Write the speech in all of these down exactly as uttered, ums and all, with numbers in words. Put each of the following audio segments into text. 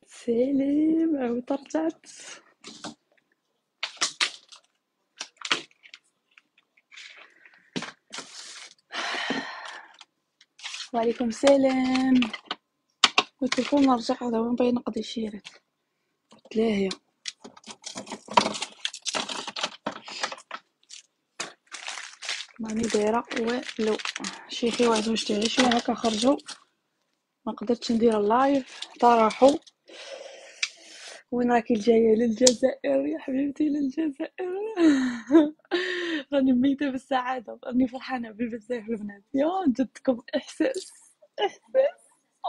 سلام عاود رجعت. وعليكم السلام. قلت لكم نرجع هذا وين باغي نقضي شيرات. قلت لاهي ماني دايره والو. شيخي واحد واش تاعي شويه هكا خرجوا ما قدرتش ندير اللايف طرحوا. وين راكي جايه للجزائر يا حبيبتي للجزائر؟ راني ميته بالسعاده راني فرحانه بزاف البنات يا جدكم احساس احساس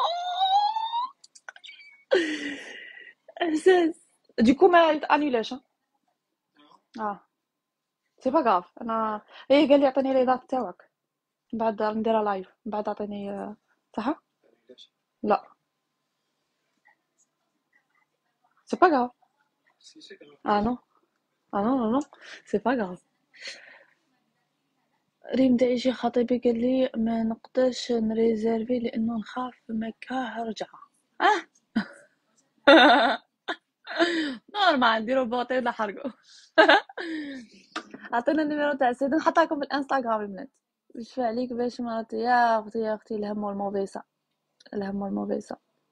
احساس. ديكو ما انيلاش اه سي با غاف. انا ايه قال لي عطيني لي دات تاعك من بعد نديرها لايف من بعد عطيني آه، صح. لا سي با غاف. اه نو اه نو نو نو سي با غاف. ريم دايجي خطيبي قال لي ما نقدرش نريزيرفي لانه نخاف مكاه رجعه. اه نورمال نديرو بوطي ولا حرقو. عطينا النيميرو تاع السيد نحطها لكم في الانستغرام البنات. وش عليك باش مراتي يا اختي يا اختي الهم والموبيسه الهم والموبيسه.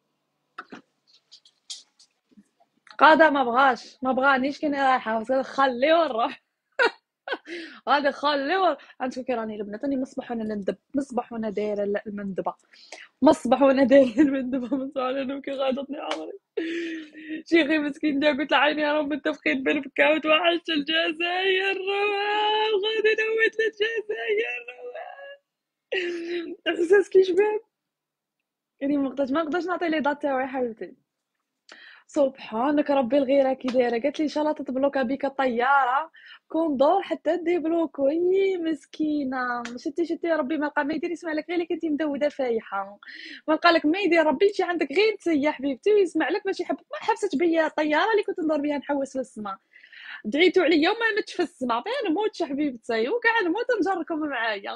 قاده ما بغاش ما بغانيش كي رايحه خليه ونروح. غادي خليه انتو كي راني البنات راني مصبح وانا ندب مصبح وانا دايره المندبه مصبح وانا دايره المندبه مصبح وانا كي غاضتني عمري. شيخي مسكين جا قلت له عيني يا رب متفقين بالبكا وتوحشت الجزائر رواه وغادي نوت للجزائر رواه. احساس كي شباب يعني ما نقدرش ما نقدرش نعطي لي دات تاعي حبيبتي. سبحانك ربي الغيره كي دايره قالت لي ان شاء الله تتبلوكا بك الطياره كوندور حتى ديبلوكو يي مسكينه شتي شتي ربي ما لقى ما يدير يسمع لك غير اللي كنتي مدوده فايحه ما لقى لك ما يدير ربي شي عندك غير تسيح حبيبتي ويسمع لك باش يحبك ما حبست بيا الطياره اللي كنت ندور بها نحوس في السماء. دعيتوا عليا وما متش في السماء فين نموت حبيبتي وكاع نموت نجركم معايا.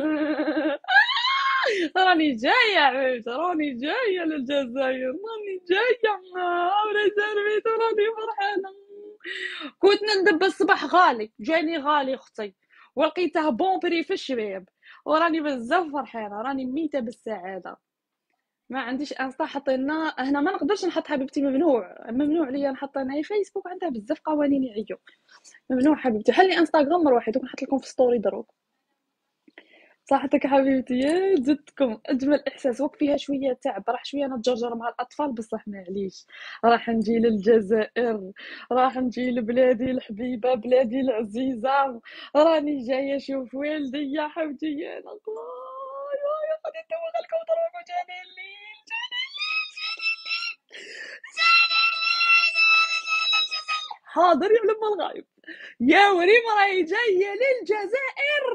راني جايه حبيبتي راني جايه للجزائر راني جايه وريزيرفيت وراني فرحانه. كنت ندب الصباح غالي جاني غالي اختي ولقيته بون بري في الشباب وراني بزاف فرحانه راني ميته بالسعاده. ما عنديش انستا حطينا هنا ما نقدرش نحط حبيبتي ممنوع ممنوع ليا نحط انا فيسبوك عندها بزاف قوانين يعيو ممنوع حبيبتي. حلي انستغرام مروحي دوك نحط لكم في ستوري دروك. صحتك حبيبتي يا جدكم اجمل احساس وك فيها شويه تعب راح شويه نتجرجر مع الاطفال بصح معليش راح نجي للجزائر راح نجي لبلادي الحبيبه بلادي العزيزه راني جايه اشوف والدي يا حبيبتي يا الله يا يا غادي ندوق لكم دروك جاني الليل حاضر يا علم الغايب يا وريم راهي جايه للجزائر.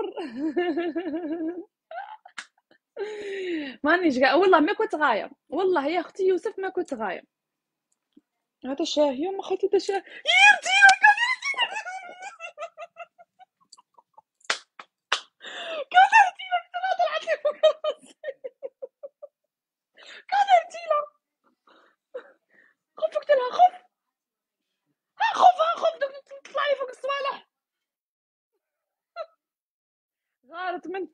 مانيش قا... والله ما كنت غاية والله يا اختي يوسف ما كنت غاية. هذا شاهي ما خيتي هذا شاهي يرتي كثرتي لك ما طلعت لي فوق راسي كثرتي لك خف قلت لها خف ها خف ها خف دوك تطلع لي فوق الصوالح. غارت مني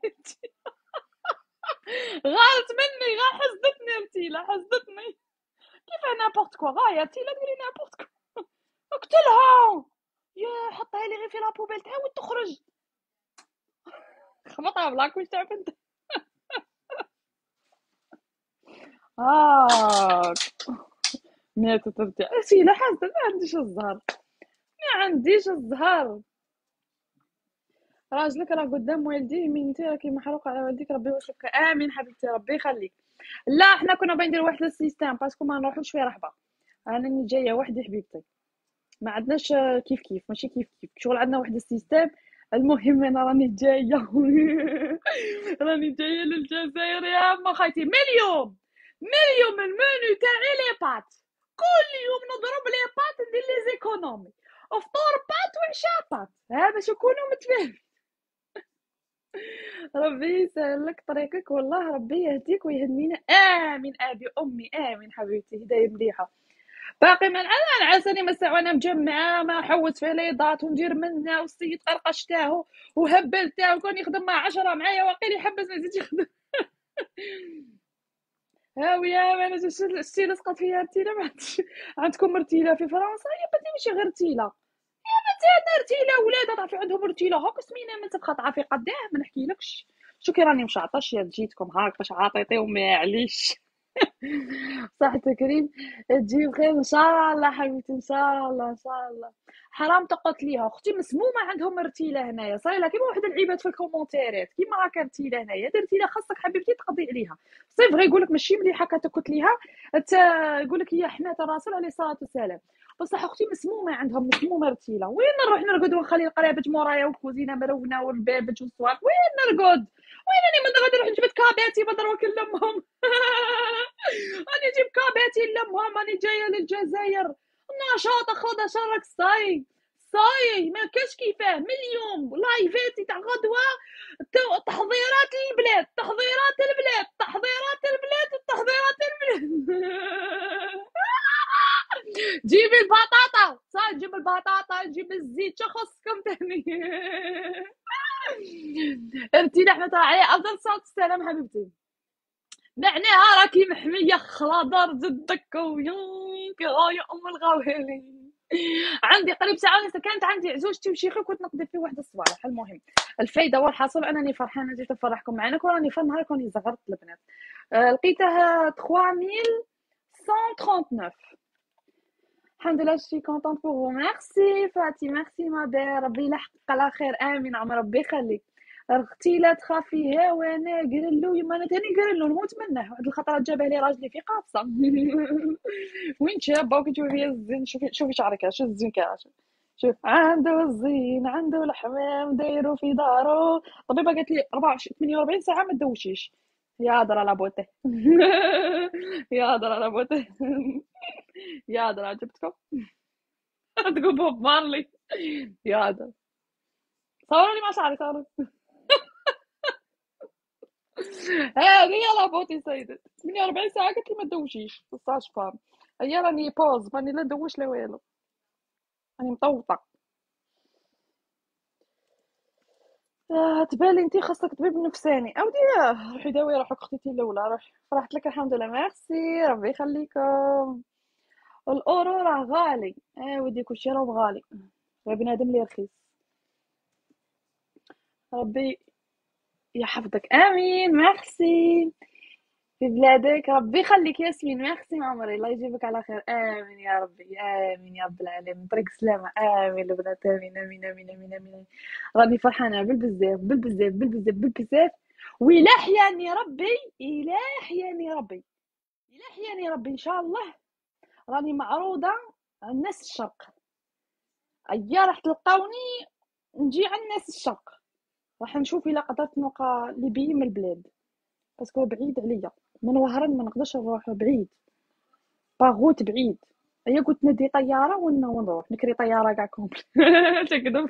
غارت مني غا حزتني رتيلا حزتني كيف نابورت كوا غايه رتيلا ديري نابورت كوا اقتلها يا حطها لي غير في لابوبيل تعاود تخرج خبطها بلاك واش تعرف انت. اه ماتت ترجع رتيلا حزت ما عنديش الزهر ما عنديش الزهر. راجلك راه قدام والديه من انت راكي محروقه على والديك ربي يوفقك امين حبيبتي ربي يخليك. لا حنا كنا باغيين نديرو واحد السيستم باسكو ما نروحوش في رحبه. انا راني جايه وحدي حبيبتي ما عندناش كيف كيف ماشي كيف كيف شغل عندنا واحد السيستم. المهم انا راني جايه راني جايه للجزائر يا اما خايتي مليون مليون المنيو تاعي لي بات كل يوم نضرب لي بات ندير لي زيكونومي فطور بات وعشاء بات ها باش نكونوا متفاهمين. ربي يسهل لك طريقك والله ربي يهديك ويهدينا امين ابي امي امين حبيبتي هدايه مليحه. باقي ما انا نعساني ما ساعه وانا مجمعه ما حوت في ليضات وندير منها والسيد قرقشتاه وهبلتاه وكون يخدم مع عشرة معايا واقيلا يحبس ما زيد يخدم. هاوية ما انا شتي لصقت فيها رتيله ما عندش. عندكم رتيله في فرنسا؟ يا بنتي ماشي غير رتيله، عندنا رتيله ولاد تعرفي عندهم رتيله هاك سمينه ما تبقى تعرفي قداه ما نحكيلكش. شو كي راني مشعطش يا جيتكم هاك باش عاطيتي وما عليش. صح تكريم. تجي بخير ان شاء الله حبيبتي ان شاء الله ان شاء الله. حرام تقتل ليها اختي مسمومه عندهم رتيله هنايا صايره لها كيما واحد العيبات في الكومونتيرات كيما هكا رتيله هنايا درتي لها خاصك حبيبتي تقضي عليها. صيف غير يقول لك ماشي مليحه كتقتل ليها يقول لك هي حمات الرسول عليه الصلاه والسلام. بصح اختي مسمومه عندهم مسمومه رتيله وين نروح نرقد ونخلي القرابه مورايا وكوزينه مرونه والبابج والصوالح وين نرقد وين راني من غادي نروح نجبد كاباتي بدروك لامهم. راني نجيب كاباتي لامهم راني جايه للجزائر نشاط خذ شرك صاي صاي ما كاش كيفاه مليون لايفاتي تاع غدوه تحضيرات البلاد تحضيرات البلاد تحضيرات البلاد تحضيرات البلاد. جيبي البطاطا صاي نجيب البطاطا نجيب الزيت شخصكم تاني. انتي رحمة الله عليه افضل الصلاه والسلام حبيبتي معناها راكي محميه خلاضر جدك وياك يا ام الغوالي. عندي قريب ساعه ونص كانت عندي زوجتي وشيخي كنت نقضي فيه واحد الصوالح. المهم الفايده والحاصل انني فرحانه جيت نفرحكم معنا وراني في النهار كوني زغرت البنات. أه لقيتها ثلاثة آلاف ومئة وثلاثة وثمانين. الحمد لله شي كونطونت بوغ ميرسي فاتي ميرسي ما بي ربي يلحقك على خير امين عم ربي يخليك. اختي لا تخافيها وانا قرلو يما انا تاني قرلو نموت منه واحد الخطره جابه لي راجلي في قافصه. وين شابه وكي تشوفي الزين شوفي شوفي شعرك شوف الزين كاش شوف عنده الزين عنده الحمام دايرو في دارو. الطبيبه قالت لي أربعة وعشرين ثمانية وأربعين ساعه ما تدوشيش. يا درا لا بوتي. يا درا لا بوتي. يا درا عجبتكم. تقول بوب مارلي. يا درا صوروني مع شعري صوروني. هذه يلا بوتي سيدة ثمانية وأربعين ساعة قلت لي ما تدوشيش بصاش فام. هيا راني بوز راني لا ندوش لا والو راني مطوطة. آه تبالي انتي خاصك طبيب نفساني اودي روحي داوي روحك اختي الاولى روحي فرحت لك الحمد لله ميرسي ربي يخليكم. الاورو راه غالي اه ودي كلشي راه غالي يا بنادم لي رخيص. ربي يحفظك امين ميرسي في بلادك ربي يخليك ياسمين ميرسي عمري الله يجيبك على خير امين يا ربي امين يا رب العالمين طريق سلامه امين البنات امين امين امين امين امين. راني فرحانه بالبزاف بالبزاف بالبزاف بالبزاف وإلا حياني ربي إلا حياني ربي إلا حياني ربي ان شاء الله راني معروضه الناس الشرق. ايا راح تلقاوني نجي على الناس الشرق راح نشوف الا قدرت نلقى ليبي من البلاد باسكو بعيد عليا من وهران ما نقدرش نروح بعيد باغوت بعيد. هيا قلت ندي طياره ونروح نكري طياره كاع كومبل. تكذب.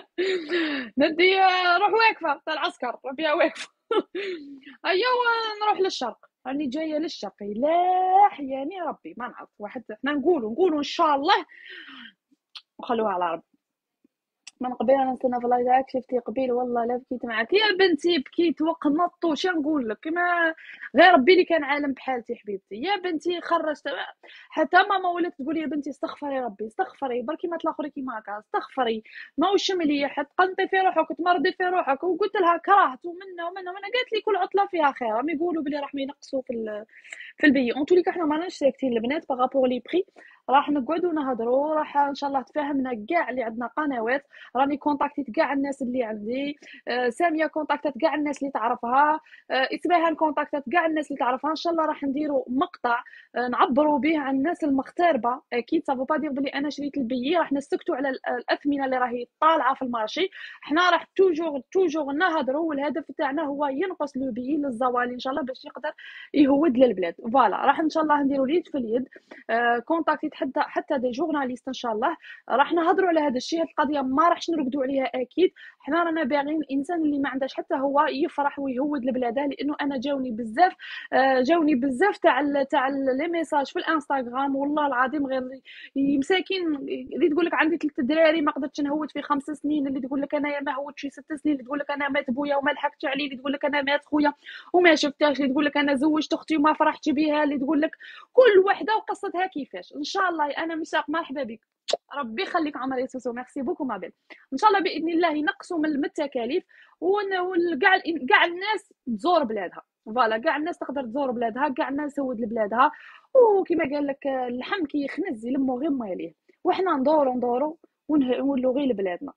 ندي روح واقفه تاع العسكر فيها واقفه. هيا نروح للشرق راني جايه للشرق لا حياني ربي ما نعرف واحد احنا نقولوا نقولوا ان شاء الله وخلوها على ربي. من قبيل انا نستنى في اللايف شفتي قبيل والله لا بكيت معاك يا بنتي بكيت وقنطت وش نقول لك كما غير ربي اللي كان عالم بحالتي حبيبتي يا بنتي خرجت حتى ماما ولات تقول يا بنتي استغفري ربي استغفري بركي ما تلاخري كيما هكا استغفري ماهوش مليح تقنطي في روحك تمرضي في روحك وقلت لها كرهت ومنا ومنا ومنا قالت لي كل عطله فيها خير راهم يقولوا بلي راح ينقصوا في في البي اون تولي احنا ما راناش ساكتين البنات باغابور لي بري راح نقعدوا نهضروا راح ان شاء الله تفاهمنا كاع اللي عندنا قنوات راني كونتاكتيت كاع الناس اللي عندي آه ساميه كونتاكتات كاع الناس اللي تعرفها آه اسمها كونتاكتات كاع الناس اللي تعرفها ان شاء الله راح نديروا مقطع آه نعبروا به عن الناس المغتربه اكيد سافو با دير بلي انا شريت البي راح نسكتوا على الاثمنه اللي راهي طالعه في المارشي حنا راح توجور توجور نهضروا والهدف تاعنا هو ينقص لو بي للزوالي ان شاء الله باش يقدر يهود للبلاد فوالا راح ان شاء الله نديروا اليد في اليد آه كونتاكتيت حتى حتى دي جورناليست ان شاء الله راح نهضروا على هذا الشيء. هذه القضيه ما راحش نرقدوا عليها اكيد حنا رانا باغيين الانسان اللي ما عندهاش حتى هو يفرح ويهود لبلاده، لانه انا جاوني بزاف آه، جاوني بزاف تاع ال- تاع ال- لي ميساج في الانستغرام، والله العظيم غير ي- مساكين اللي تقول لك عندي ثلاث دراري ما قدرتش نهود في خمس سنين، اللي تقول لك انا ما هودتش في ست سنين، اللي تقول لك انا مات بويا وما لحقتش عليه، اللي تقول لك انا مات خويا وما شفتهاش، اللي تقول لك انا زوجت اختي وما فرحتش بها، اللي تقول لك كل وحده وقصتها كيفاش. ان شاء الله انا مشاق مرحبا بك، ربي يخليك عمر يا سوسو، ميرسي بوكو ما بين. ان شاء الله باذن الله ينقصوا من التكاليف، وكاع كاع الناس تزور بلادها، فوالا كاع الناس تقدر تزور بلادها، كاع الناس تسود لبلادها. وكما قال لك اللحم كي يخنز يلمو غير ماليه، وحنا ندورو ندورو ونولو غير لبلادنا.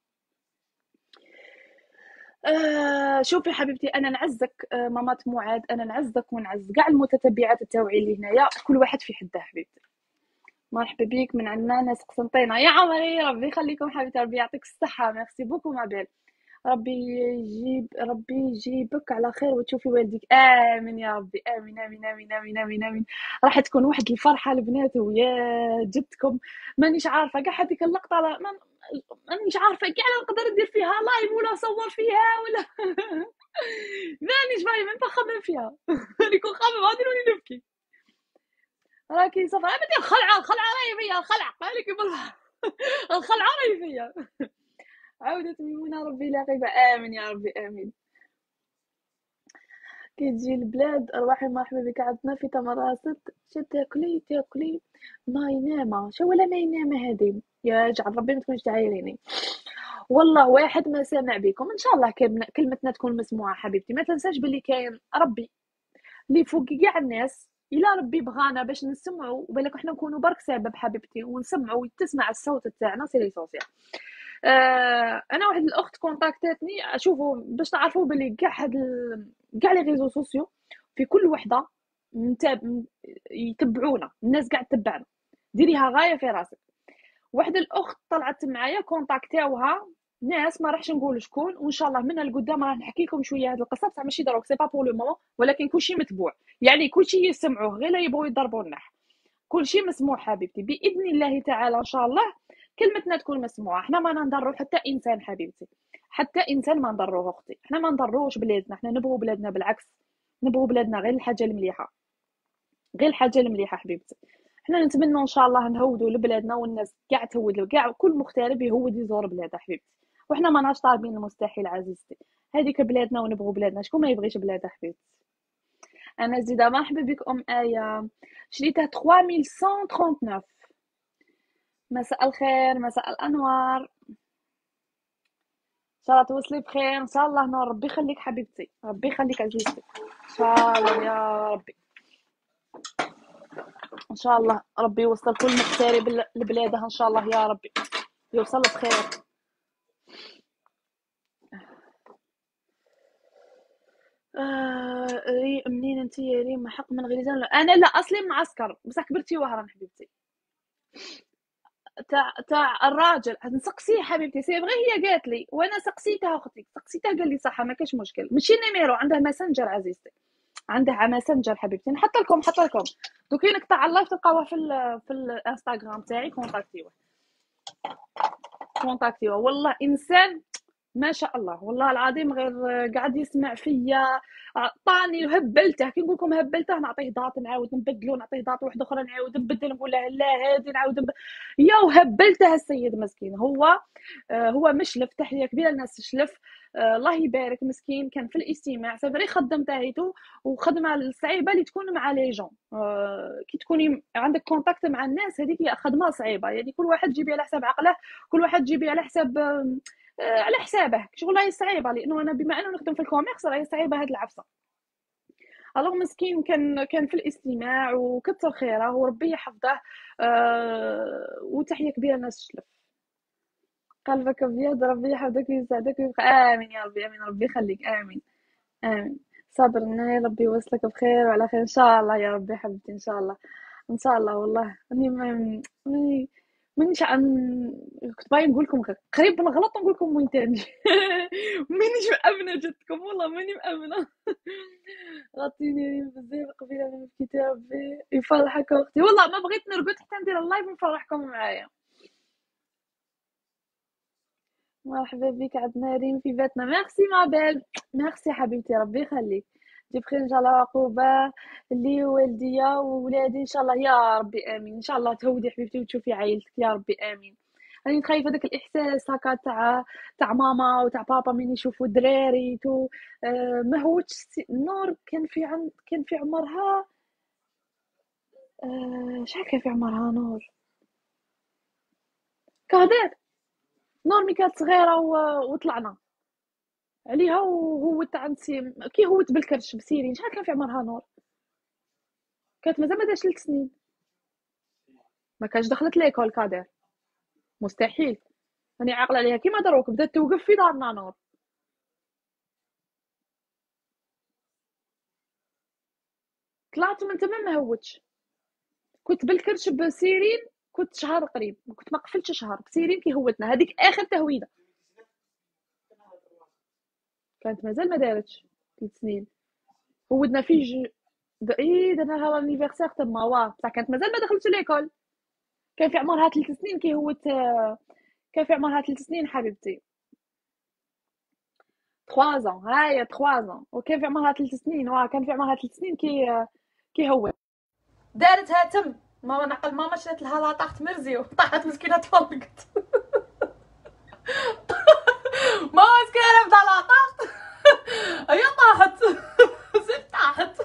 آه شوفي حبيبتي، انا نعزك آه مامات معاد، انا نعزك ونعز كاع المتتبعات التوعي اللي هنايا، كل واحد في حده حبيبتي. مرحبا بيك من عندنا ناس قسنطينه يا عمري، ربي يخليكم حبيبتي، ربي يعطيك الصحه، ميرسي بوكو ما بال. ربي يجيب ربي يجيبك على خير وتشوفي والديك، امين يا ربي، امين امين امين امين امين امين. راح تكون واحد الفرحه البنات ويا جدكم. مانيش عارفه كاع هذيك اللقطه، ما مانيش عارفه كاع نقدر ندير فيها لايف ولا نصور فيها ولا مانيش فاهمه، نفخم فيها نكون خامم غادي نولي نبكي. راكي صافي ما دير خلعه، خلعه راهي فيا، خلعه قالك بالله الخلعه راهي فيا. عودة ميمونة ربي لا غيبة، آمين يا ربي آمين. كي تجي البلاد أرواحي مرحبا بك، عندنا في تمراست شو تاكلي تاكلي ما ينامة، شو ولا ما ينامة هادي يا جعل ربي ما تكونش تعايريني. والله واحد ما سامع بكم، إن شاء الله كلمتنا تكون مسموعة حبيبتي. ما تنساش باللي كاين ربي اللي فوق كاع الناس، إلا ربي بغانا باش نسمعوا وبالك احنا نكونوا برك سبب حبيبتي ونسمعوا وتسمع الصوت تاعنا سي ليسونسيال. آه انا واحد الاخت كونتاكتاتني، شوفوا باش تعرفوا بلي كاع هاد ال... كاع لي ريزو سوسيو في كل وحده متاب... يتبعونا، الناس قاعد تتبعنا، ديريها غايه في راسك. واحد الاخت طلعت معايا كونتاكتاوها ناس ما راحش نقول شكون، وان شاء الله من القدام راح نحكي لكم شويه هاد القصه، بصح ماشي دروك سي با بور لو مومون، ولكن كلشي متبوع، يعني كلشي يسمعوه غير لا يبغوا يضربوا النح، كلشي مسموع حبيبتي باذن الله تعالى. ان شاء الله كلمتنا تكون مسموعه، احنا ما نضروا حتى انسان حبيبتي، حتى انسان ما نضروه اختي، احنا ما نضروش بلادنا، احنا نبغوا بلادنا، بالعكس نبغوا بلادنا غير الحاجه المليحه، غير الحاجه المليحه حبيبتي. احنا نتمنى ان شاء الله نهودوا لبلادنا، والناس كاع تهود، كاع كل مغترب يهود يزور بلاده حبيبتي، وحنا ما ناش طالبين المستحيل عزيزتي، هذيك بلادنا ونبغوا بلادنا، شكون ما يبغيش بلاده حبيبتي. انا زيده مرحبا بك ام ايه، شريتها ثلاثة آلاف ومئتين وثلاثة وثلاثين. مساء الخير، مساء الانوار، ان شاء الله توصلي بخير، ان شاء الله نور، ربي يخليك حبيبتي، ربي يخليك عزيزتي، ان شاء الله يا ربي، ان شاء الله ربي يوصل كل مغترب لبلاده، ان شاء الله يا ربي يوصل بخير. آه ري منين انت يا ريم؟ حق من غليزان؟ انا لا اصلي معسكر، بصح كبرتي وهران حبيبتي، تاع تاع الراجل نسقسيه حبيبتي، سي بغي هي قالت لي وانا سقسيتها اختي، سقسيتها قال لي صح ما كاش مشكل، ماشي نيميرو، عنده ماسنجر عزيزتي، عنده ماسنجر حبيبتي، نحط لكم نحط لكم دوكي نقطع اللايف تلقاوها في ال في الانستغرام تاعي، كونتاكتيوه كونتاكتيوه والله انسان ما شاء الله، والله العظيم غير قاعد يسمع فيا، عطاني هبلته، كي نقول لكم هبلته نعطيه داط نعاود نبدلو، نعطيه داط واحده اخرى نعاود نبدل، نقول له لا هادي نعاود نب... يا وهبلته السيد مسكين، هو آه هو مشلف، تحيه كبيره للناس شلف، آه الله يبارك مسكين، كان في الاستماع سافري خدم تاعيتو، وخدمه الصعيبه اللي تكون مع لي جون، آه كي تكوني عندك كونتاكت مع الناس هذيك خدمه صعيبه، يعني كل واحد تجيبيه على حساب عقله، كل واحد تجيبيه على حساب آه على حسابه، شغل راهي صعيبه، لانه انا بما انه نخدم في الكوميرس راهي صعيبه هاد العفسه. الوغ مسكين كان كان في الاستماع وكثر خيره وربي يحفظه، أه وتحيه كبيره للناس شلف، قلبك ابيض، ربي يحفظك ويسعدك ويبقى، امين يا ربي، امين ربي يخليك، امين امين. صابر يا ربي يوصلك بخير وعلى خير ان شاء الله يا ربي حبيبتي، ان شاء الله ان شاء الله. والله اني ما ماني مانيش عن كنت باغي نقول لكم قريب نغلط نقول لكم وين تاني مانيش مأمنة جدكم، والله ماني مأمنة غطيني بزاف قبيله من الكتاب يفرحك اختي، والله ما بغيت نرقد حتى ندير اللايف ونفرحكم معايا. مرحبا بك عندنا ريم في بيتنا. ميرسي ما بيل، ميرسي حبيبتي، ربي يخليك. تجي بخير ان شاء الله. عقوبه لي والديا وولادي ان شاء الله يا ربي امين. ان شاء الله تهودي حبيبتي وتشوفي عائلتك يا ربي امين. راني خايفه داك الاحساس هكا تاع تاع ماما وتاع بابا من يشوفوا الدراري تو. آه ما هوش سي- نور كان في عن كان في عمرها. آه شحال كان في عمرها نور؟ كهدات نور مي كانت صغيره و... وطلعنا عليها وهو تاع نسيم كي هوت بالكرش بسيرين. شحال كان في عمرها نور؟ كانت مازال ما داش ثلاث سنين. ما كانش دخلت ليكول كادر، مستحيل. راني عاقله عليها كيما دروك بدات توقف في دارنا نور. طلعت من تما ما هوتش. كنت بالكرش بسيرين، كنت شهر قريب، كنت ما قفلتش شهر بسيرين كي هوتنا هذيك اخر تهويده. كانت مازال ما دارتش ثلاث سنين. هودنا في ج... د... ايه درناها لانيفرسير تما واه بصح كانت مازال ما دخلتش ليكول. كان في عمرها ثلاث سنين كي هوت. كان في عمرها ثلاث سنين حبيبتي. ثلاثة ans هاي ثلاثة ans. وكان في عمرها ثلاث سنين واه كان في عمرها ثلاث سنين كي كي هو دارتها تم. ماما نعقل ماما شرات لها لا طاحت مرزيو طاحت مسكينه تفلقت. ماما مسكينه بدا لا طاحت. هي طاحت. زيد طاحت.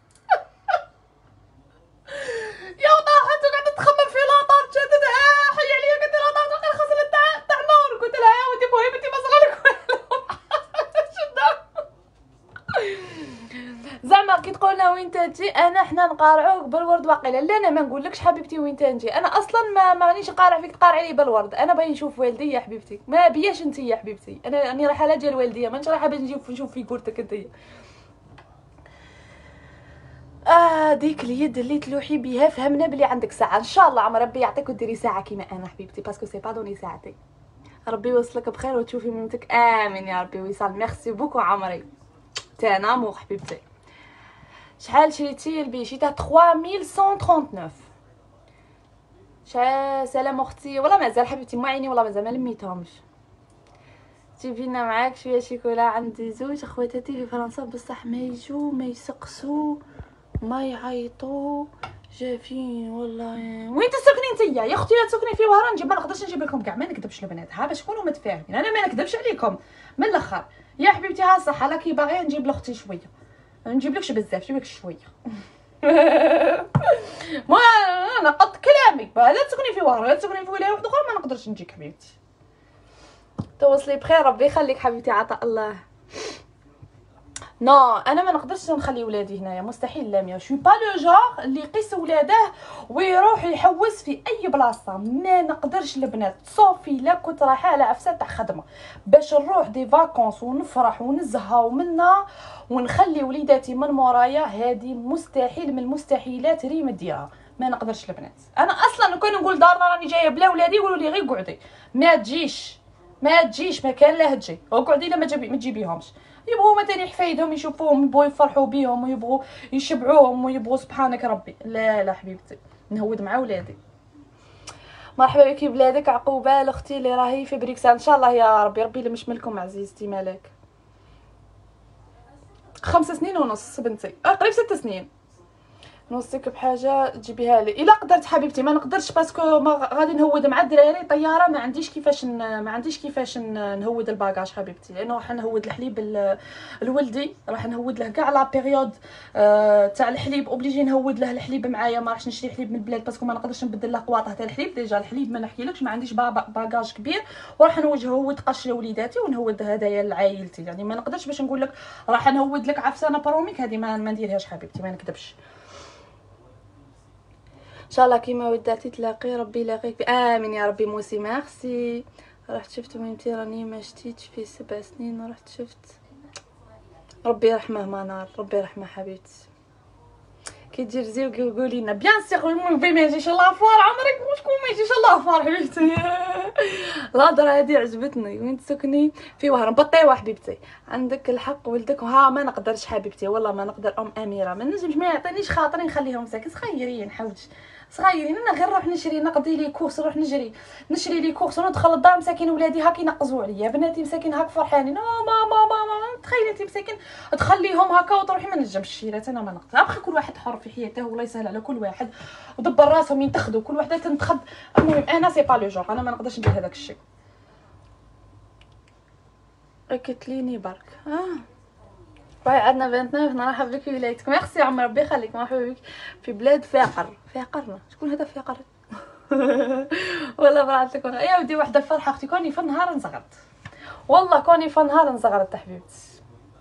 يا طاحت وقعدت تخمم في لا طاحت شدتها حي عليا قلت لها طاحت وقال خاصها تاع تاع نور. قلت لها يا ودي مهمتي ما صغرك والو. شدها زعما كي تقولنا وين تجي انا حنا نقارعوك بالورد واقيلا. لا انا ما نقولكش حبيبتي وين تنجي. انا اصلا ما مانيش نقارع فيك تقارع لي بالورد. انا باغي نشوف والدي يا حبيبتي ما بياش انت يا حبيبتي. انا راني رايحه لا ديال والديه مانيش رايحه باش نجي نشوف في كورتك انت. اه ديك اليد اللي تلوحي بها فهمنا بلي عندك ساعه. ان شاء الله عم ربي يعطيك وديري ساعه كيما انا حبيبتي باسكو سي با دوني ساعتي. ربي يوصلك بخير وتشوفي مامتك امين يا ربي ويصال. ميرسي بوكو عمري تانا مو حبيبتي. شحال شريتي البي؟ شريتها ثلاثة آلاف ومية وثلاثة وتسعين. شحال سلام اختي والله مازال حبيبتي مو عيني والله مازال ما لميتهمش. جيبينا معاك شويه شيكولا. عندي زوج اخواتاتي في فرنسا بصح ما يجوا ما يسقسوا ما يعيطوا جافين والله. وين تسكني نتيا يا اختي؟ لا تسكني في وهران. نجيب ما نقدرش نجيب لكم كاع ما نكذبش البنات ها باش تكونوا متفاهمين. انا ما نكذبش عليكم من الاخر يا حبيبتي. ها صح لا كي باغيه نجيب لاختي شويه. ما نجيبلكش بزاف نجيبلك شويه. ما انا قط كلامك لا تسكني في وهران لا تسكني في ولايه واحده اخرى ما نقدرش نجيك حبيبتي. توصلي بخير ربي يخليك حبيبتي عطاء الله. نو انا ما نقدرش نخلي ولادي هنايا مستحيل. لاميا شو با لو جور اللي يقيس ولاده ويروح يحوس في اي بلاصه. ما نقدرش البنات صوفي لا كنت رايحه على عفسه تاع خدمه باش نروح دي فاكونس ونفرح ونزهاو منا ونخلي وليداتي من مورايا. هذه مستحيل من المستحيلات ريم ديرها. ما نقدرش البنات. انا اصلا كون نقول دارنا راني جايه بلا ولادي يقولوا لي غير قعدي ما تجيش ما تجيش ما كان لا تجي وقعدي لا ما تجيبيهمش. يبغوا مثلا حفايدهم يشوفوهم يبغوا يفرحوا بيهم ويبغوا يشبعوهم ويبغوا سبحانك ربي. لا لا حبيبتي نهود مع ولادي. مرحبا بك بلادك عقوبه لاختي اللي راهي في بريكسل ان شاء الله يا ربي. ربي لمش منكم عزيزتي مالك. خمس سنين ونص بنتي اه قريب ست سنين. نوصيك بحاجه تجيبيها لي الا قدرت حبيبتي. ما نقدرش باسكو ما غادي نهود مع الدراري طياره ما عنديش كيفاش ما عنديش كيفاش نهود الباكاج حبيبتي. لانه راح نهود الحليب لولدي راح نهود له كاع لا بيريود آه تاع الحليب اوبليجي نهود له الحليب معايا. ما راحش نشري حليب من البلاد باسكو ما نقدرش نبدل له قواطه تاع الحليب. ديجا الحليب ما نحكيلكش ما عنديش باكاج كبير وراح نوجهه قش لوليداتي ونهود هدايا لعائلتي. يعني ما نقدرش باش نقول لك راح نهود لك عفسانه بروميك هذه ما نديرهاش حبيبتي ما نكذبش. ان شاء الله كيما ودعتي تلاقي ربي يلاقيك امين يا ربي. موسي ميرسي. رحت شفت وينتي راني ما شتيتش في سبع سنين ورحت شفت. ربي يرحمه منار ربي يرحمه حبيبتي. كيتجرزيو كيقولوا لنا بيان سيغ المهم ما يجيش لافوار عمرك وشكون ما يجيش لافوار حبيبتي. الهضره هذه عجبتني. وين تسكني؟ في وهران بطيوه حبيبتي. عندك الحق ولدك. ها ما نقدرش حبيبتي والله ما نقدر. ام اميره ما نجمش ما يعطينيش خاطري نخليهم ساكن صغيرين حوج صغيرين. انا غير نروح نشري نقضي لي كورس نروح نجري نشري لي كورس وندخل الدار مساكين ولادي هاك ينقزوا عليا بناتي مساكين هاك فرحانين. ماما ماما ماما تخيلتي مساكين تخليهم هكا وتروحي ما نجمش الشيرات. انا ما نقدر. ابخي كل واحد حر في حياته والله يسهل على كل واحد ودبر راسهم ينتخدوا كل وحده تنتخد. المهم انا سي با لو جور انا ما نقدرش ندير هذاك الشيء. اكتليني برك. اه باي عندنا بنتنا نرحب بك في ولايتك. ميرسي عم ربي يخليك مرحبا بك في بلاد فاقر. فاقر شكون هذا فاقر؟ والله فرحت لكم يا ودي وحده الفرحه اختي كوني في النهار نزغرت والله كوني في النهار نزغرت حبيبتي.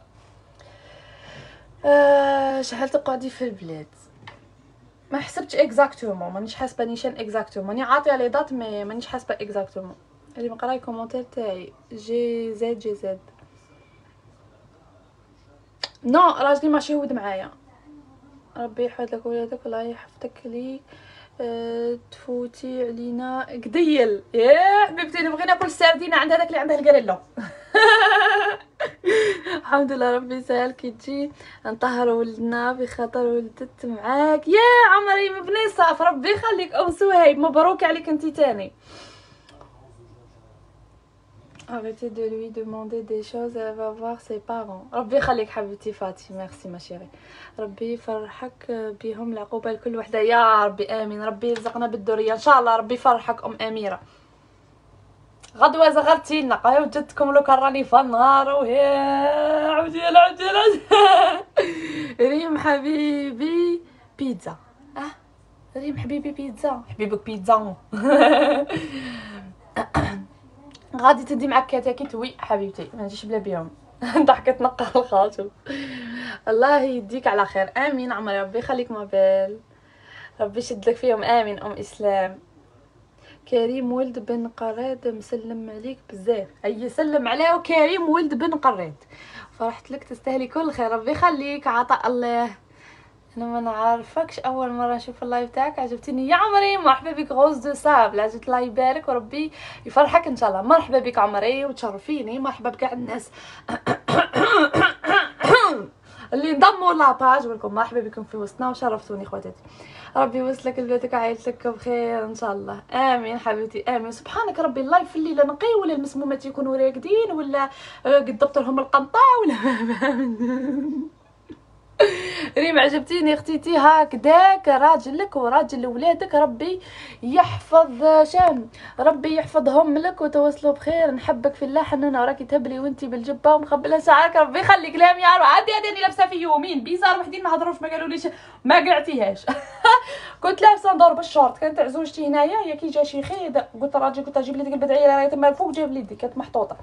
آه شحال تقعدي في البلاد؟ ما حسبتش اكزاكتومون مانيش حاسبه نيشان اكزاكتومون ماني عاطيه لي دات مي مانيش حاسبه اكزاكتومون. اللي مقراي كومونتير تاعي جي زد جي زد. نو راجلي ماشي يهود معايا. ربي يحفظ لك ولادك والله يحفظك لي. أه تفوتي علينا قديل يا حبيبتي. نبغي ناكل السردينه عند هذاك اللي عنده الكريلو. الحمد لله ربي يسهل كي تجي نطهر ولدنا بخاطر ولدت معاك يا عمري مبني صاف. ربي يخليك ام سهيب مبروك عليك انتي تاني. arrêtez de lui demander des choses elle va voir ses parents. ربي يخليك حبيبتي فاتي ميرسي ما شيري. ربي يفرحك بهم العقوبه لكل وحده يا ربي امين. ربي يرزقنا بالذريه ان شاء الله. ربي يفرحك ام اميره. غدوه زغرتي لنا قاي وجدتكم لو كان راني في النهار وهي عجل عجل. ريم حبيبي بيتزا. اه ريم حبيبي بيتزا حبيبك بيتزا. غادي تدي معك كتاكي توي حبيبتي ما نجيش بلا بيهم. ضحكه تنقر الخاطب. الله يديك على خير امين عمري. ربي يخليك مابيل. ربي يشدلك فيهم امين ام اسلام. كريم ولد بن قراد مسلم عليك بزاف. اي سلم عليه كريم ولد بن قراد. فرحت لك تستاهلي كل خير. ربي يخليك عطاء الله. انا ما نعرفكش اول مره نشوف اللايف تاعك عجبتني يا عمري. مرحبا بك غوز دو ساب لازم الله يبارك وربي يفرحك ان شاء الله. مرحبا بك عمري وتشرفيني. مرحبا بكاع الناس اللي انضموا لاباج ولكم مرحبا بكم في وسطنا وشرفتوني خواتاتي. ربي يوصلك لبيتك وعائلتك بخير ان شاء الله امين حبيبتي امين. سبحانك ربي اللايف في الليله نقي ولا المسمومات يكونوا راقدين ولا قد ضبط لهم القنطه ولا ريم عجبتيني اختيتي هكذاك راجلك وراجل ولادك. ربي يحفظ شام ربي يحفظهم لك وتواصلوا بخير. نحبك في الله حنونه وراكي تهبلي وانتي بالجبه ومخبله شعرك. ربي يخليك لهم يا روح. عادي عادي لابسه في يومين بيزار وحدين ما هضروش ما قالوليش ما قعتيهاش. كنت لابسه ندور بالشورت كانت عزوجتي هنايا هي كي جا شي خيد قلت راجل كنت اجيب لي ديك البدعيه راهي تما الفوق جاب لي ديك كانت محطوطه.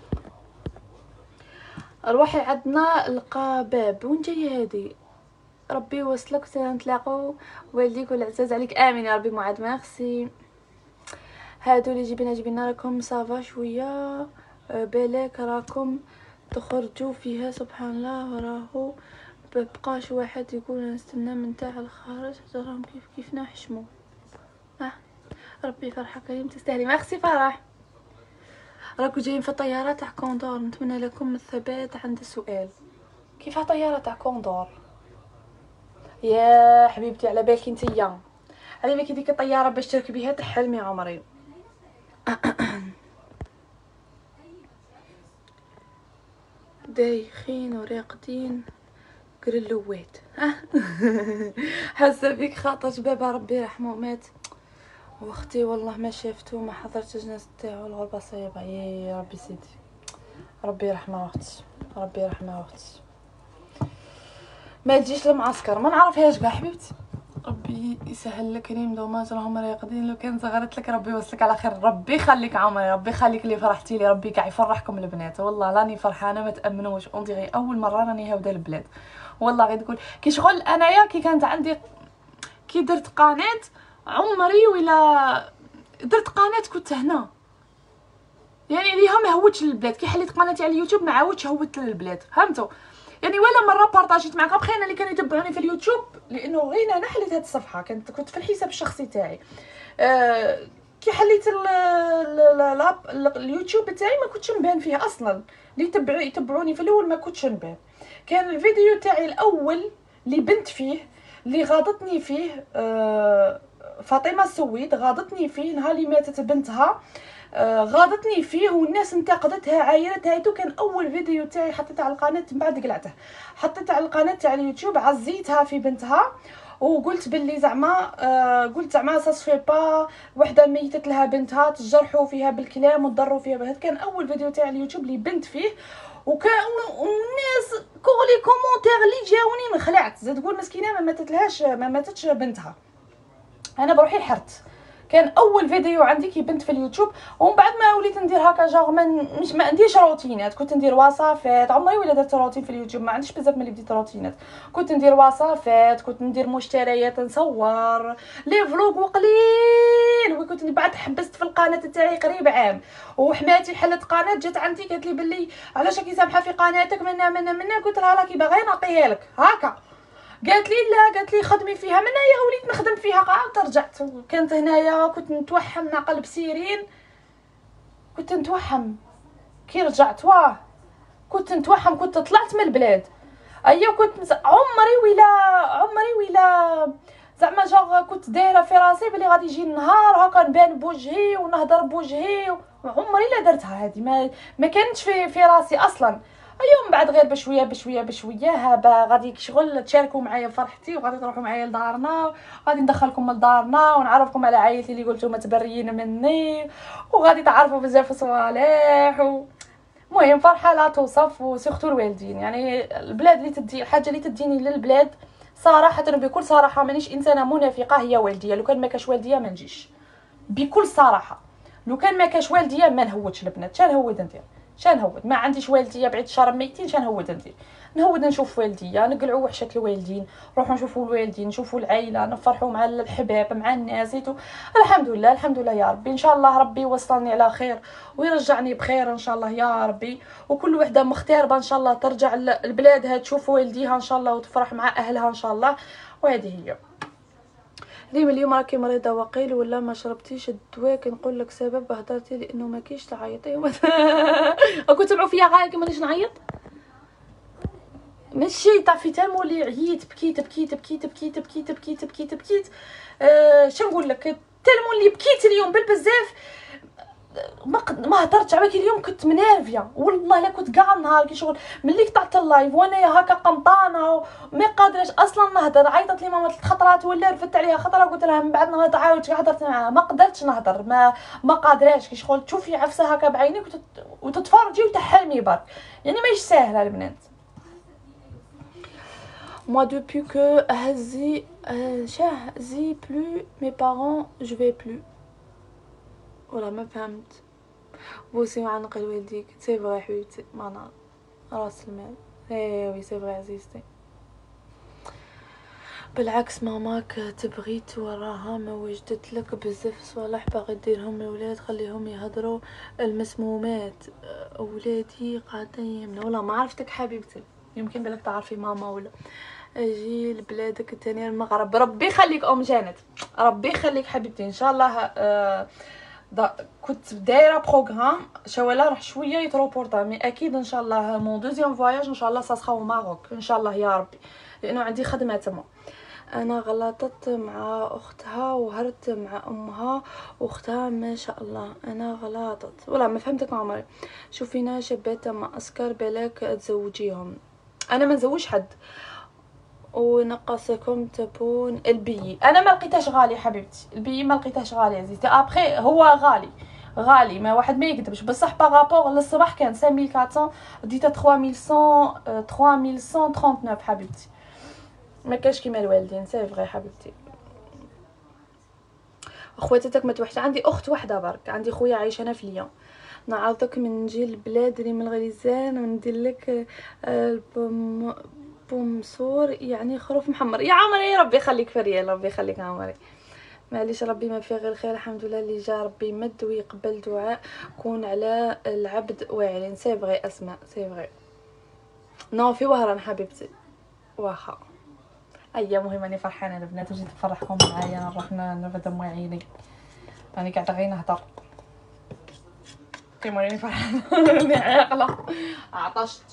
روحي عندنا القباب وين جايه هذه. ربي يوصلك ونتلاقاو والديك والعزاز عليك امين يا ربي. معاد ميرسي. هادو اللي جبنا جبنا لكم صافا شويه بالك راكم تخرجوا فيها سبحان الله. وراهو مبقاش واحد يقول نستنى من تاع الخارج راهم كيف كيفنا حشمو. اه ربي يفرحك كريم تستاهلي. ميرسي فرح. راكو جايين في طياره تاع كوندور نتمنى لكم الثبات. عند السؤال كيف طياره تاع كوندور يا حبيبتي؟ على بالك نتيا على بالك ديك الطياره باش تركبيها تحلمي عمري. دايخين وراقدين قرلوات. حاسه بيك خاطر بابا ربي يرحمه مات واختي والله ما شافته ما حضرت الجنازه تاعو. الغربه صعيبه يا ربي سيدي. ربي يرحمها اختي ربي يرحمها اختي. ما تجيش للمعسكر ما نعرفهاش كاع حبيبتي. ربي يسهل لك ريم دوماج راهم راقدين لو كان صغرت لك. ربي يوصلك على خير. ربي يخليك عمري. ربي يخليك اللي فرحتي لي. ربي كاع يفرحكم البنات. والله راني فرحانه ما تامنوش. انديري اول مره راني هاوده البلاد والله. غير تقول كي شغل انايا كي كانت عندي كي درت قناه عمري ولا درت قناه كنت هنا يعني ليها ما هوتش للبلاد. كي حليت قناتي على اليوتيوب ما عاودتش هوت للبلاد فهمتوا يعني. ولا مره بارطاجيت معكم بخير انا اللي كانوا يتبعوني في اليوتيوب لانه غير انا حليت هاد الصفحه، كنت كنت في الحساب الشخصي تاعي. أه كي حليت ال ال اليوتيوب تاعي ما كنتش نبان فيه اصلا، اللي يتبعوا يتبعوني في الاول ما كنتش نبان. كان الفيديو تاعي الاول اللي بنت فيه، اللي غاضتني فيه أه فاطمه السويد، غاضتني فيه نهار اللي ماتت بنتها. آه غاضتني فيه والناس انتقدتها عايرتها. هادو كان اول فيديو تاعي حطيته على القناه، من بعد قلعته حطيته على القناه تاع اليوتيوب، عزيتها في بنتها وقلت باللي زعما آه قلت زعما سا با وحده ميتت لها بنتها تجرحوا فيها بالكلام وتضروا فيها. هذا كان اول فيديو تاع اليوتيوب اللي بنت فيه، وكان والناس كوغلي كومونتير اللي جاوني نخلعت. زاد تقول مسكينه ما ماتتلهاش ما ماتتش بنتها. انا بروحي حرت. كان اول فيديو عندي كي بنت في اليوتيوب، ومن بعد ما وليت ندير هكا جوغ ما مش ما نديرش روتينات. كنت ندير وصفات، عمري ولا درت روتين في اليوتيوب، ما عنديش بزاف ملي بديت روتينات. كنت ندير وصفات، كنت ندير مشتريات، نصور لي فلوق وقليل. وكنت بعد حبست في القناه تاعي قريب عام، وحماتي حلت قناه جات عندي قالت لي بلي علاش راكي سامحه في قناتك منا منا منا. قلت لها راكي باغي نعطيها لك هكا. قالت لي لا، قالت لي خدمي فيها. من هنايا وليت نخدم فيها. عاودت رجعت كنت هنايا كنت نتوحم نعقل بسيرين، كنت نتوحم. كي رجعت واه كنت نتوحم، كنت طلعت من البلاد. ايوا كنت مز... عمري ولا عمري ولا زعما جوغ كنت دايره في راسي بلي غادي يجي النهار هكا نبان بوجهي ونهضر بوجهي. عمري لا درتها هذه، ما ما كانتش في في راسي اصلا. ايوا من بعد غير بشويه بشويه بشويه هابا غادي شغل تشاركوا معايا فرحتي، وغادي تروحوا معايا لدارنا، غادي ندخلكم لدارنا ونعرفكم على عائلتي اللي قلتوا متبريين مني، وغادي تعرفوا بزاف صوالح و... المهم فرحه لا توصف. وسيرتو الوالدين، يعني البلاد اللي تدي الحاجه اللي تديني للبلاد صراحه بكل صراحه، مانيش انسانه منافقه، هي والديا. لو كان ما كاش والديا ما نجيش بكل صراحه. لو كان ما كاش والديا ما نهودش البنات. شان هود ندير شان هود ما عنديش والديا بعيد الشر ميتين. شان هود ندير نهود نشوف والديا، نقلعوا وحشه الوالدين، نروحوا نشوفوا الوالدين، نشوفوا العائله، نفرحوا مع الحباب مع الناس. الحمد لله الحمد لله يا ربي. ان شاء الله ربي يوصلني على خير ويرجعني بخير ان شاء الله يا ربي. وكل وحده مغتربه ان شاء الله ترجع لبلادها تشوف والديها ان شاء الله وتفرح مع اهلها ان شاء الله. وهذه هي. ريم اليوم راكي مريضه وقيل ولا ما شربتيش الدواء؟ كنقول لك سبب هضرتي لانه ما كاينش تعيطي. راكم تبعوا فيا غاية مانيش نعيط. ماشي طافي تا مولي عييت بكيت بكيت بكيت بكيت بكيت بكيت بكيت بكيت أه شنو نقول لك تا مولي بكيت اليوم بالبزاف. ما ما هضرتش عباكي اليوم كنت منارفيه والله. لا كنت كاع النهار كي شغل ملي قطعت اللايف وانا هكا قنطانه وما قادراش اصلا نهضر. عيطت لي ماما ثلاث خطرات ولا رفدت عليها خطره قلت لها من بعد نهضر. عاودت هضرت معاها ما قدرتش نهضر، ما ما قادراش كي شغل تشوفي عفسه هكا بعينيك وتتفرجي وتحلمي برك. يعني ماهيش ساهله البنات. Moi depuis que هزي شاه زي plus mes parents je vais plus. ولا ما فهمت. بوسي وعنق الوالديك. سي فري حبيبتي مانا راس المال. ايوي سي فري عزيزتي. بالعكس ماماك تبغيت وراها ما وجدت لك بزاف صوالح باغي ديرهم الولاد خليهم يهضروا المسمومات. اولادي قاعدين يمنا. والله ما عرفتك حبيبتي، يمكن بالك تعرفي ماما ولا. اجي لبلادك الثانيه المغرب. ربي يخليك ام جانت، ربي يخليك حبيبتي. ان شاء الله آه كنت دايره بروغرام شوالا راح شويه يتروبورطا مي اكيد ان شاء الله مون دوزيام فواياج ان شاء الله ساسخا au Maroc ان شاء الله يا ربي، لانه عندي خدمه تما. انا غلطت مع اختها وهرت مع امها واختها ما شاء الله. انا غلطت ولا ما فهمتك عمري. شوفينا شبات ما اسكر بالك تزوجيهم. انا ما نزوج حد ونقصكم تبون البي. انا ما لقيتهاش غالي حبيبتي، البي ما لقيتهاش غالي عزيزتي. ابخي هو غالي غالي ما واحد ما يكذبش، بصح بارابور للصباح كان خمسة آلاف وأربعمية ديتها ثلاثة آلاف ومية ثلاثة آلاف ومية وثلاثة وتسعين حبيبتي. ما كاش كيما الوالدين سي فغي حبيبتي. اخواتك ما توحش. عندي اخت واحده برك، عندي خويا عايش انا في ليون. نعرضك من نجي البلاد اللي من الغليزان وندير لك بومسور يعني خروف محمر. يا عمري ربي يخليك فريال، ربي يخليك عمري. معليش ربي ما فيه غير الخير الحمد لله. اللي جا ربي يمد ويقبل دعاء كون على العبد واعلين. سي فغي اسماء سي فغي. نو في وهران حبيبتي واخا ايا مهم راني فرحانه البنات وجيت نفرحكم معايا نروح نرفد دموع عيني راني قاعده غير نهضر كيما راني فرحانه راني عاقله عطشت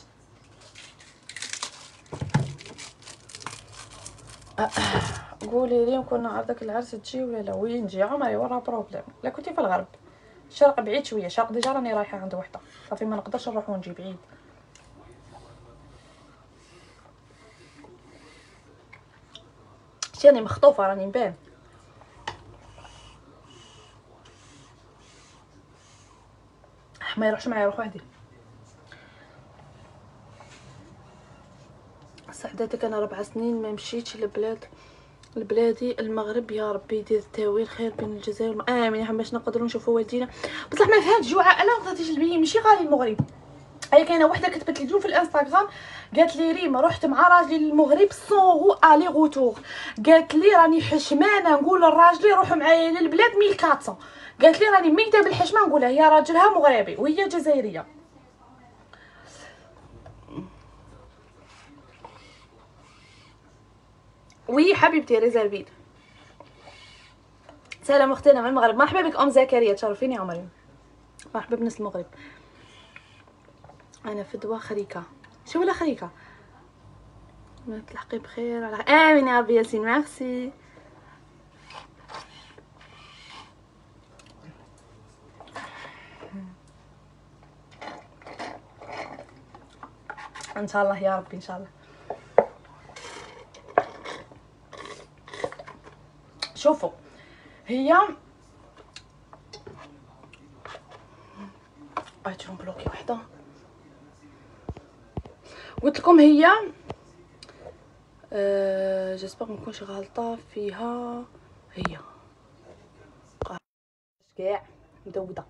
قولي لي كون عرضك العرس تجي ولا لا؟ وين نجي عمري ورا بروبليم. لا كنتي في الغرب الشرق بعيد شويه الشرق ديجا راني رايحه عند وحده صافي ما نقدرش نروح ونجي بعيد. راني مخطوفه راني نبان ما يروحش معايا يروح وحدي. سعدتك انا ربع سنين ما مشيتش لبلاد لبلادي المغرب يا ربي يدير التاويل خير بين الجزائر والم... امين يا حبيبي باش نقدروا نشوفوا والدينا. بصح ما فهمتش جو عائله غادي تجلبي ماشي غالي المغرب. هي كاينه وحده كتبت لي جو في الانستغرام قالت لي ريما رحت مع راجلي للمغرب مية غو الي غوتور. قالت لي راني حشمانه نقول لراجلي روحوا معايا للبلاد ألف وأربعمية. قالت لي راني ميته بالحشمه نقولها هي راجلها مغربي وهي جزائريه. وي حبيبتي ريزيرفين. سلام اختنا من المغرب. مرحبا بك ام زكريا تشرفيني يا عمري. مرحبا بناس المغرب. انا فدوى خريكه شو ولا خريكه ما تلحقي بخير على امين يا ربي ياسين ميرسي. ان شاء الله يا ربي ان شاء الله. شوفوا هي اجيهم بلوكي وحده قلت لكم هي أه جسبر ما نكونش غلطه فيها. هي كاع مدوده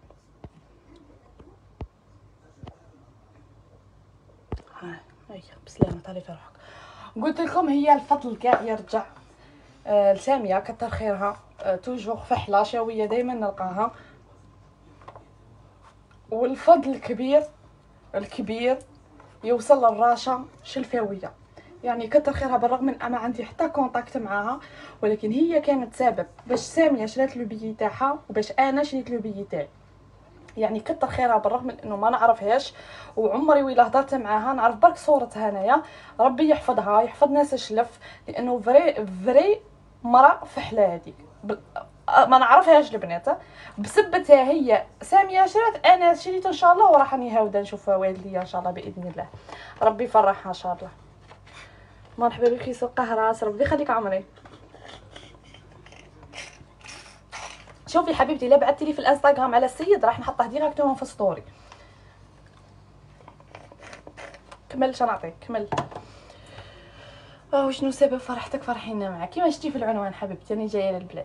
ها هي بسلامه تعرفي روحك. قلت لكم هي الفضل كاع يرجع أه لساميه كتر خيرها. أه توجور فحله شاويه دائما نلقاها. والفضل الكبير الكبير يوصل للراشا شلفاويه يعني كتر خيرها بالرغم من انا عندي حتى كونتاكت معاها ولكن هي كانت سبب باش ساميه شرات لو بيي تاعها وباش انا شريت لو بيي تاعي. يعني كتر خيرها بالرغم من انه ما نعرفهاش وعمري ولا هضرت معاها نعرف برك صورتها هنايا. ربي يحفظها يحفظ ناس الشلف لانه فري فري مرا فحله هذيك ما نعرفهاش البنات بسبتها هي ساميه شرات انا شريت ان شاء الله وراح راني هاوده نشوف والديا ان شاء الله باذن الله. ربي يفرحها ان شاء الله. مرحبا بك سوق راس ربي يخليك عمري. شوفي حبيبتي الا بعثتي لي في الانستغرام على السيد راح نحطه ديريكتومون في ستوري. كمل شنعطيك كمل. اه شنو سبب فرحتك فرحينا معاك كيما شتي في العنوان حبيبتي راني جايه للبلاد.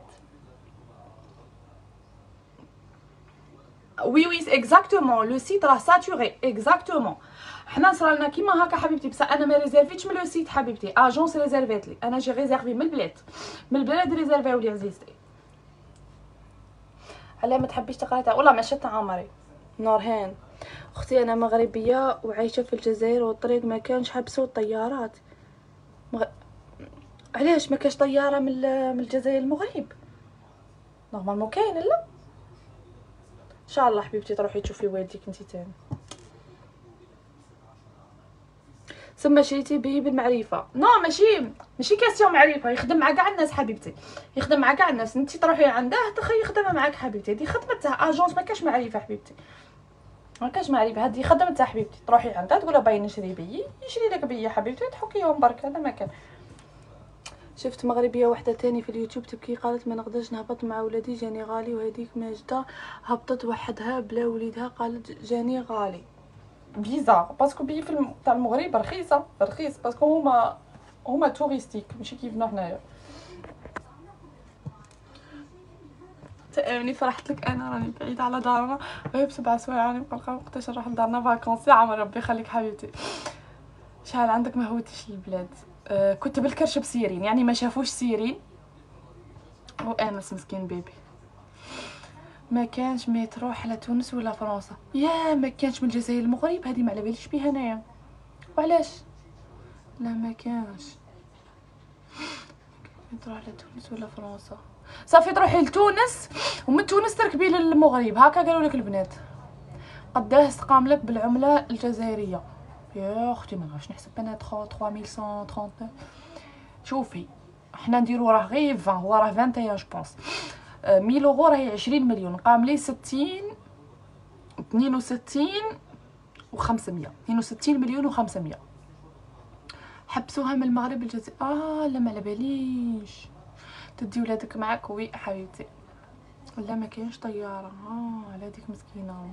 وي وي اكزاكتومون لو سيت راه ساتوري اكزاكتومون. حنا صرالنا كيما هكا حبيبتي بصح انا ما ريزيرفيتش من لو سيت حبيبتي اجونس ريزيرفيت لي انا جي ريزيرفي من البلاد من البلاد ريزيرفيو لي عزيزتي. علاه ما تحبيش تقراي والله ما شفت عمري. نورهان اختي انا مغربيه وعايشه في الجزائر والطريق ما كانش حبسوا الطيارات. مغ... علاش ما كاش طياره من من الجزائر للمغرب؟ نورمالمون كاين لا ان شاء الله حبيبتي تروحي تشوفي والديك انتي تاني. ثم شريتي به بالمعرفه. نو ماشي ماشي كاستيون معرفه يخدم مع كاع الناس حبيبتي يخدم مع كاع الناس. انتي تروحي عنده تخي يخدم معاك حبيبتي هذه خدمه تاع اجونس ما كاش معرفه حبيبتي ما كاش معرفه هذه خدمه تاع حبيبتي. تروحي عندها تقولها باغي نشري بيي يشري لك بيي حبيبتي تحكيهم برك هذا ما كان. شفت مغربيه وحده تاني في اليوتيوب تبكي قالت ما نقدرش نهبط مع ولادي جاني غالي وهذيك ماجده هبطت وحدها بلا وليدها قالت جاني غالي. بيزار باسكو بي في تاع المغرب رخيصه رخيص باسكو هما هما توريستيك ماشي كيفنا حنايا. تأمني فرحت لك انا راني بعيده على دارنا غير بسبع سوايع راني نبقى وقتاش نروح لدارنا فاكونس يا عمر ربي يخليك حبيبتي. شحال عندك ما هوتيش للبلاد؟ أه كنت بالكرش بسيرين يعني ما شافوش سيرين وانس مسكين بيبي. ما كانش مترو على تونس ولا فرنسا يا ما كانش من الجزائر المغرب هذه ما على باليش بها انايا. وعلاش لا ما كانش تروح لتونس ولا فرنسا؟ صافي تروحي لتونس ومن تونس تركبي للمغرب، هكا قالوا لك البنات. قداه استقام لك بالعمله الجزائريه؟ يا اختي ما نعرفش نحسب انا ثلاثة آلاف ومئتين وثلاثة وثلاثين. شوفي حنا نديرو راه غير عشرين، هو راه واحد وعشرين جو بونس. مية اورو راهي عشرين مليون، قام لي ستين اثنين وستين وخمسمية، اثنين وستين مليون وخمسمية. حبسوها من المغرب للجزائر. اه لا ما على باليش تدي ولادك معاك. وي حبيبتي لا ما كاينش طياره. اه على هذيك مسكينه.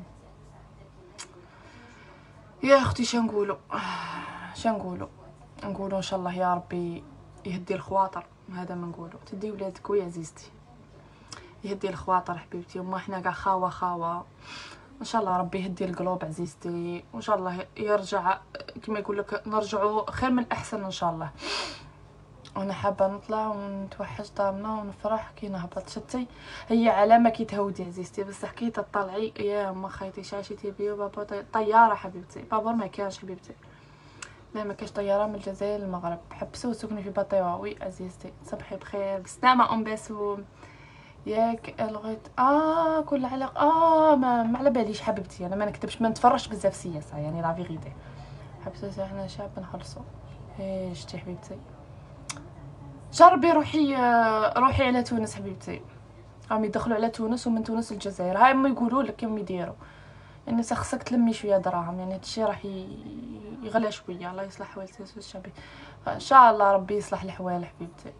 يا اختي شنقولوا شنقولوا نقولوا ان شاء الله يا ربي يهدي الخواطر. هذا ما نقولوا تدي ولادك ويا عزيزتي يهدي الخواطر حبيبتي. وما حنا كاع خاوه خاوه. ان شاء الله ربي يهدي القلوب عزيزتي، وان شاء الله يرجع كما يقول لك نرجعوا خير من احسن ان شاء الله. وانا حابه نطلع ونتوحش دارنا ونفرح كي نهبط. شتي هي علامه كي تهودي عزيزتي، بصح كي تطلعي يا ما خيتي شاشتي بيو بابا طياره حبيبتي. بابا ما كانش حبيبتي، لا ما كاش طياره من الجزائر للمغرب. حبسوا سكني في بطيوه. وي عزيزتي صبحي بخير بسلامه ام بسوم. ياك الغيت اه كل علاق اه ما, ما على باليش حبيبتي. انا ما نكتبش ما نتفرجش بزاف سياسه يعني لا فيغيتي. حبسوا احنا شاب نخلصوا. ايه شتي حبيبتي جربي روحي روحي على تونس حبيبتي. راهم يدخلوا على تونس ومن تونس للجزائر. هاي ما يقولوا لك كيما يديروا يعني خصك تلمي شويه دراهم يعني هادشي راح يغلى شويه. الله يصلح حوال الشعبي ان شاء الله ربي يصلح الحوال حبيبتي.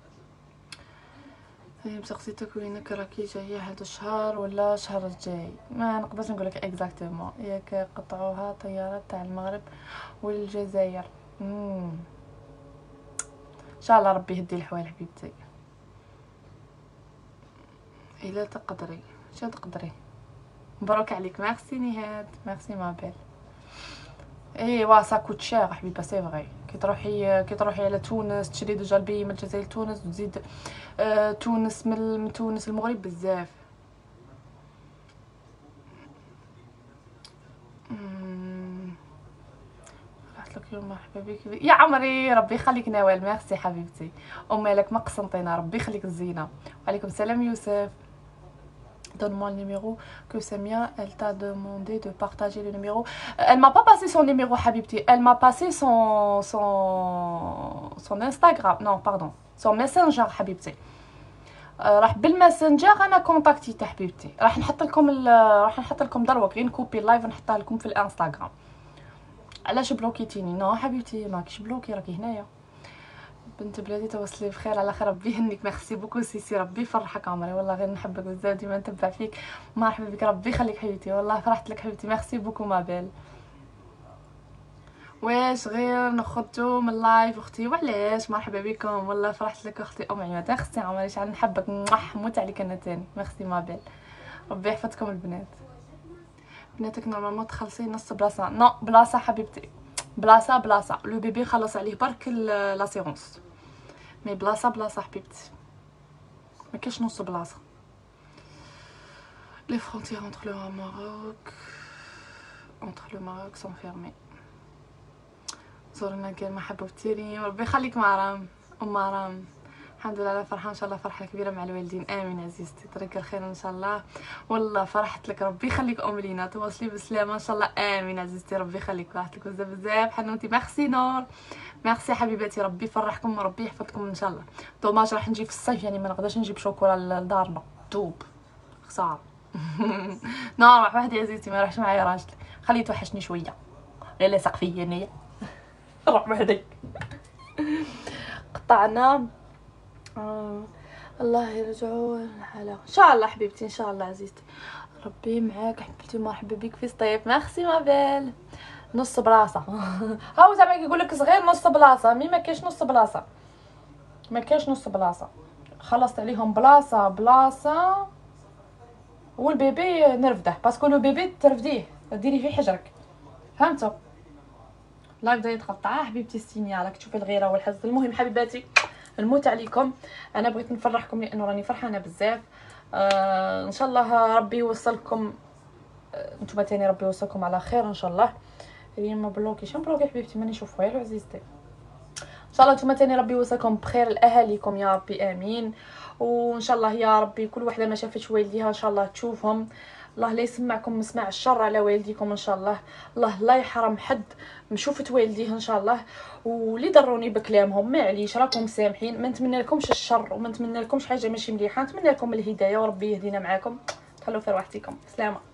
سقسيتك وينك راكي جايه هذا الشهر ولا الشهر الجاي؟ ما نقدرش نقول لك اكزاكتومون. ياك قطعوها طيارات تاع المغرب والجزائر. امم ان شاء الله ربي يهدي الحوال حبيبتي. الا تقدري شا تقدري. مبروك عليك. ميرسي نهاد ميرسي ما بيل. ايوا سا كوت شير حبيبه سي فغي. كي تروحي كي تروحي على تونس تشري ديجا البي من الجزائر لتونس وتزيد آه تونس من, من تونس المغرب بزاف. رحت لك يوم مرحبا بك يا عمري. ربي يخليك نوال. ميرسي حبيبتي. ام مالك ما قسنطينا. ربي يخليك الزينه. وعليكم السلام يوسف. Donne-moi le numéro que Samia, elle t'a demandé de partager le numéro. Elle m'a pas passé son numéro, Habibti. Elle m'a passé son, son, son Instagram. Non, pardon. Son Messenger, Habibti. راح بالماسنجر انا كونتاكتي حبيبتي. راح نحط لكم راح نحط لكم دروك غير نكوبي اللايف ونحطها لكم في الانستغرام. علاش بلوكيتيني؟ نو حبيبتي ماكش بلوكي راكي هنايا بنت بلادي. توصلي بخير على خير. ربي يهنيك. ميرسي بوكو سيسي. ربي يفرحك عمري. والله غير نحبك بزاف ديما نتبع فيك. مرحبا بك. ربي يخليك حبيبتي. والله فرحت لك حبيبتي. ميرسي بوكو ما بال. واش غير نخرجوا من اللايف اختي وعلاش؟ مرحبا بكم. والله فرحت لك اختي ام عماد. اختي عمري شحال نحبك. نح موت عليك انا تاني. ميرسي ما بال. ربي يحفظكم البنات. بناتك نورمالمون تخلصي نص بلاصه. نو بلاصه حبيبتي. بلاصه بلاصه. لو بيبي خلص عليه برك لاسيونس مي بلاصه بلاصه حبيبتي. ما كاش نص بلاصه. لي فرونتيير entre le Maroc entre le Maroc sont fermées. زورنا كلمه حبيبتي ريم. ربي يخليك مرام ام مرام. الحمد لله على فرحه ان شاء الله. فرحه كبيره مع الوالدين. امين عزيزتي. طريق الخير ان شاء الله. والله فرحت لك. ربي يخليك ام لينا. تواصلي بالسلامه ان شاء الله. امين عزيزتي. ربي يخليك. فرحت لك بزاف بزاف حنوتي. ميرسي نور. ميرسي حبيباتي. ربي يفرحكم وربي يحفظكم ان شاء الله. دوماج راح نجي في الصيف يعني ما نقدرش نجيب شوكولا لدارنا. دوب خساره. نور روح وحدي عزيزتي. ما راحش معايا راجلي. خليه يتوحشني شويه. غير لاصق فيا انايا. روح وحدي. قطعنا. آه. الله يرجعوا الحاله ان شاء الله حبيبتي. ان شاء الله عزيزتي. ربي معاك حبيبتي. مرحبا بك في الصيف. ميرسي ما بال. نص بلاصه. هاو زعما كيقول لك صغير نص بلاصه. مي ما كاينش نص بلاصه. ما كاينش نص بلاصه. خلصت عليهم بلاصه بلاصه. والبيبي نرفده باسكو لو بيبي ترفديه ديري فيه حجرك. فهمتوا؟ لايف دا يتقطع حبيبتي. ستيميا راك تشوفي الغيره والحزن. المهم حبيباتي نموت عليكم. انا بغيت نفرحكم لانه راني فرحانه بزاف. آه ان شاء الله ربي يوصلكم آه نتوما تاني. ربي يوصلكم على خير ان شاء الله. هي ما بلوكي شنو بلوكي حبيبتي؟ ماني نشوف والو عزيزتي. ان شاء الله نتوما تاني ربي يوصلكم بخير لاهاليكم يا ربي امين. وان شاء الله يا ربي كل وحده ما شافتش والديها ان شاء الله تشوفهم. الله لا يسمعكم مسمع الشر على والديكم ان شاء الله. الله لا يحرم حد مشوفه والديه ان شاء الله. واللي ضروني بكلامهم معليش راكم سامحين، ما نتمنى لكمش الشر وما نتمنى لكمش حاجه ماشي مليحه، نتمنى لكم الهدايه وربي يهدينا معاكم. تهلاو في رواحتكم. سلامه.